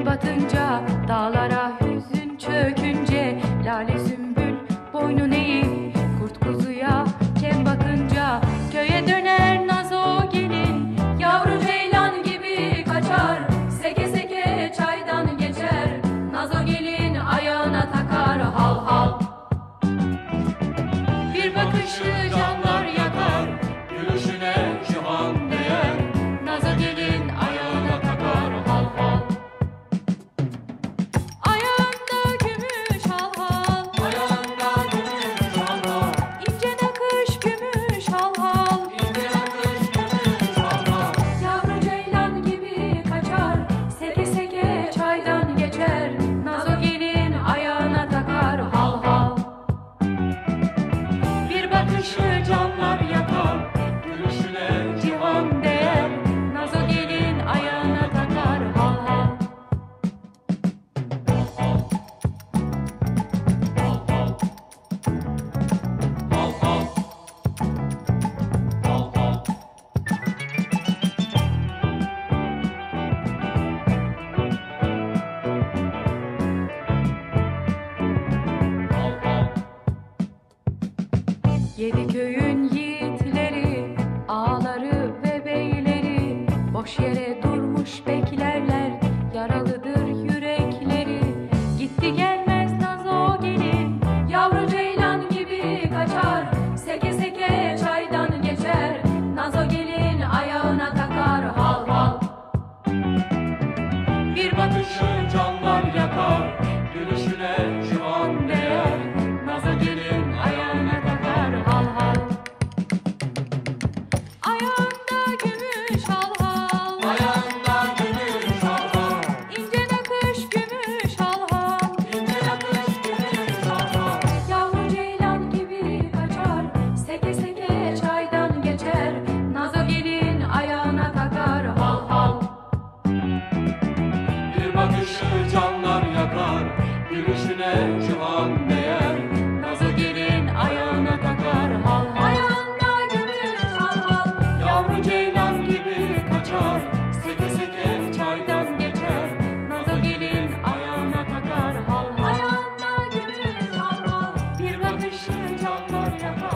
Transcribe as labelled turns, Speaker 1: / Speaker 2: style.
Speaker 1: Gün batınca dağlara hüzün çökünce, lale sümbül boynun eğip kurt kuzuya kem bakınca, köye döner nazo gelin, yavru ceylan gibi kaçar, seke seke çaydan geçer, nazo gelin ayağına takar hal hal. Bir bakışı canlar yakar, gülüşüne cihan değer, nazo gelin ayağına takar hal hal. Ayağında gümüş hal hal,
Speaker 2: Ayağında gümüş hal hal,
Speaker 1: ince nakış gümüş hal hal.
Speaker 2: ince nakış gümüş hal hal.
Speaker 1: Yavru ceylan gibi kaçar, seke seke çaydan geçer, nazo gelin ayağına takar hal hal. Bir bakışı canlar yakar,
Speaker 2: Gülüşüne
Speaker 1: cihan değer, nazo gelin ayağına takar hal hal.
Speaker 2: hal hal. Hal hal.
Speaker 1: 7 köyün yiğitleri, ağaları ve beyleri, boş yere durmuş beklerler, yaralıdır yürekleri. Gitti gelmez nazo gelin, yavru ceylan gibi kaçar, seke seke çaydan geçer, nazo gelin ayağına takar hal hal. Bir bakışı
Speaker 2: Canlar yakar, gülüşüne cihan değer,
Speaker 1: nazo gelin ayağına takar hal hal. Ayağında gümüş hal hal,
Speaker 2: ayağında gümüş hal hal,
Speaker 1: ince nakış gümüş hal hal.
Speaker 2: ince nakış gümüş hal hal.
Speaker 1: Yavru ceylan gibi kaçar, seke seke çaydan geçer, nazo gelin ayağına takar hal hal.
Speaker 2: Bir bakışı canlar yakar, gülüşüne cihan değer,
Speaker 1: Nazo gelin ayağına takar hal hal. Ayağında gümüş hal hal,
Speaker 2: yavru ceylan gibi kaçar, seke seke çaydan geçer,
Speaker 1: nazo gelin ayağına takar hal hal. Ayağında gümüş hal hal, bir bakışı canlar yakar.